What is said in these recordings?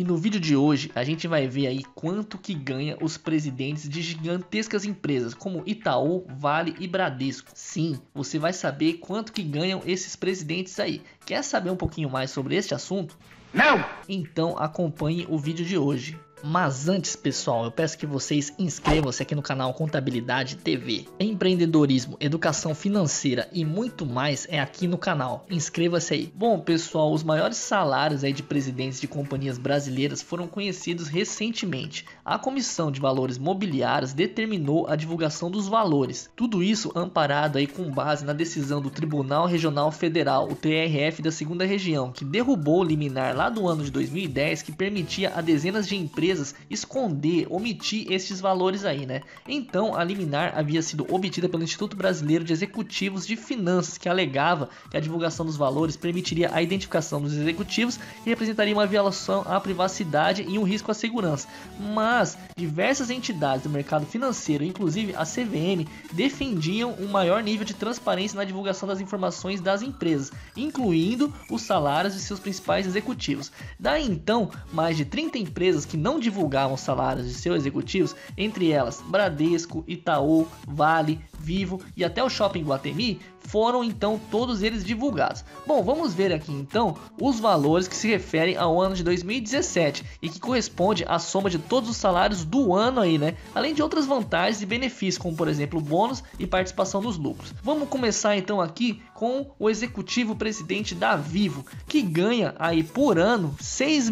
E no vídeo de hoje a gente vai ver aí quanto que ganha os presidentes de gigantescas empresas como Itaú, Vale e Bradesco. Sim, você vai saber quanto que ganham esses presidentes aí. Quer saber um pouquinho mais sobre este assunto? Não! Então acompanhe o vídeo de hoje. Mas antes, pessoal, eu peço que vocês inscrevam-se aqui no canal Contabilidade TV. Empreendedorismo, educação financeira e muito mais é aqui no canal. Inscreva-se aí. Bom, pessoal, os maiores salários aí de presidentes de companhias brasileiras foram conhecidos recentemente. A Comissão de Valores Mobiliários determinou a divulgação dos valores. Tudo isso amparado aí com base na decisão do Tribunal Regional Federal, o TRF da 2ª Região, que derrubou o liminar lá do ano de 2010 que permitia a dezenas de empresas esconder, omitir estes valores aí, né? Então a liminar havia sido obtida pelo Instituto Brasileiro de Executivos de Finanças, que alegava que a divulgação dos valores permitiria a identificação dos executivos e representaria uma violação à privacidade e um risco à segurança. Mas diversas entidades do mercado financeiro, inclusive a CVM, defendiam um maior nível de transparência na divulgação das informações das empresas, incluindo os salários de seus principais executivos. Daí então, mais de 30 empresas que não divulgavam salários de seus executivos, entre elas Bradesco, Itaú, Vale, Vivo e até o Shopping Iguatemi, foram então todos eles divulgados. Bom, vamos ver aqui então os valores que se referem ao ano de 2017 e que corresponde à soma de todos os salários do ano aí, né? Além de outras vantagens e benefícios, como por exemplo bônus e participação nos lucros. Vamos começar então aqui com o executivo presidente da Vivo, que ganha aí por ano R$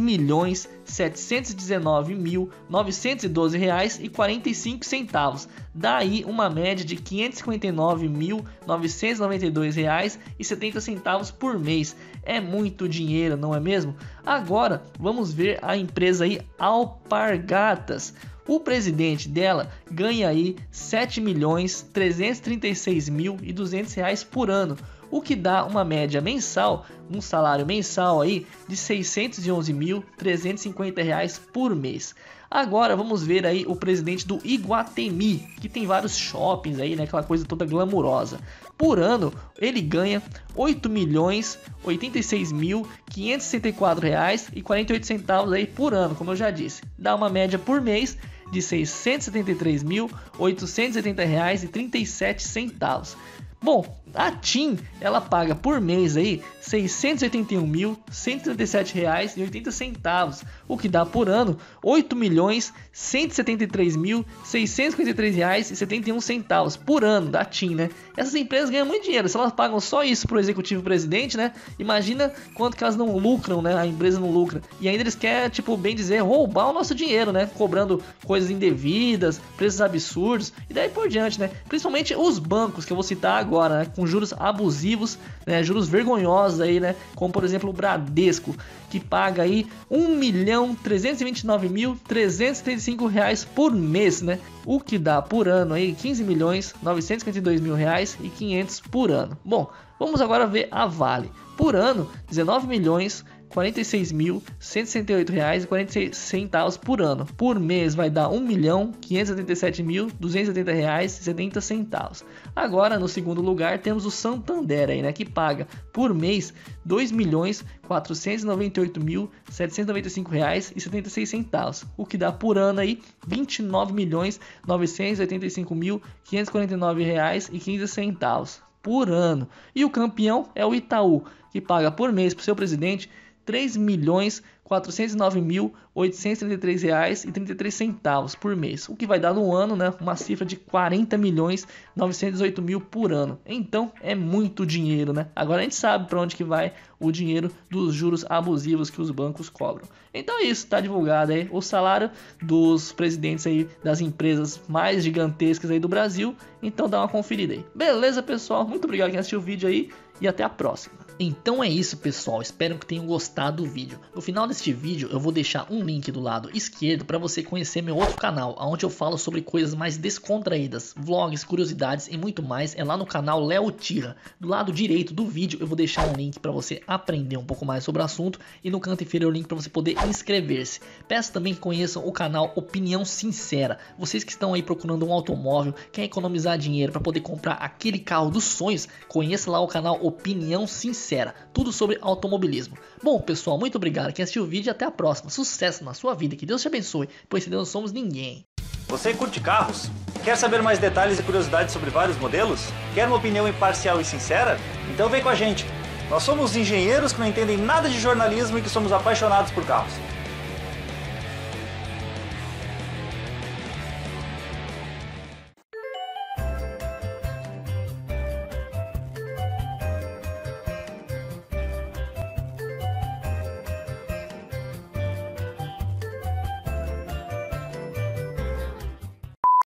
6.719.912,45. Daí uma média de R$ 559.992,70 por mês. É muito dinheiro, não é mesmo? Agora vamos ver a empresa aí Alpargatas. O presidente dela ganha aí R$ 7.336.200 por ano, o que dá uma média mensal, um salário mensal aí de R$ 611.350 por mês. Agora vamos ver aí o presidente do Iguatemi, que tem vários shoppings aí, né, aquela coisa toda glamurosa. Por ano ele ganha R$ 8.086.564,48 aí por ano, como eu já disse. Dá uma média por mês de R$ 673.880,37. Bom, a TIM, ela paga por mês aí R$ 681.137,80, o que dá por ano R$ 8.173.653,71 por ano da TIM, né? Essas empresas ganham muito dinheiro, se elas pagam só isso pro executivo presidente, né? Imagina quanto que elas não lucram, né? A empresa não lucra. E ainda eles querem, tipo, bem dizer, roubar o nosso dinheiro, né? Cobrando coisas indevidas, preços absurdos e daí por diante, né? Principalmente os bancos que eu vou citar agora, né? Com juros abusivos, né? Juros vergonhosos aí, né? Como por exemplo o Bradesco, que paga aí R$ 1.329.335 por mês, né? O que dá por ano aí R$ 15.952.500 por ano. Bom, vamos agora ver a Vale. Por ano, R$ 19.046.168,46 por ano. Por mês vai dar R$ 1.577.270,70. Agora, no segundo lugar, temos o Santander aí, né, que paga por mês R$ 2.495.795,76, o que dá por ano aí R$ 29.985.549,15 por ano. E o campeão é o Itaú, que paga por mês para o seu presidente R$ 3.409.833,33 por mês, o que vai dar no ano, né, uma cifra de R$ 40.918.000 por ano. Então é muito dinheiro, né? Agora a gente sabe para onde que vai o dinheiro dos juros abusivos que os bancos cobram. Então é isso, tá divulgado aí o salário dos presidentes aí das empresas mais gigantescas aí do Brasil. Então dá uma conferida aí. Beleza, pessoal? Muito obrigado quem assistiu o vídeo aí e até a próxima. Então é isso, pessoal, espero que tenham gostado do vídeo. No final deste vídeo eu vou deixar um link do lado esquerdo para você conhecer meu outro canal, onde eu falo sobre coisas mais descontraídas, vlogs, curiosidades e muito mais. É lá no canal Léo Tira. Do lado direito do vídeo eu vou deixar um link para você aprender um pouco mais sobre o assunto e no canto inferior o link para você poder inscrever-se. Peço também que conheçam o canal Opinião Sincera. Vocês que estão aí procurando um automóvel, querem economizar dinheiro para poder comprar aquele carro dos sonhos, conheça lá o canal Opinião Sincera. sincera, tudo sobre automobilismo. Bom, pessoal, muito obrigado quem assistiu o vídeo e até a próxima. Sucesso na sua vida, que Deus te abençoe, pois sem Deus não somos ninguém. Você curte carros? Quer saber mais detalhes e curiosidades sobre vários modelos? Quer uma opinião imparcial e sincera? Então vem com a gente. Nós somos engenheiros que não entendem nada de jornalismo e que somos apaixonados por carros.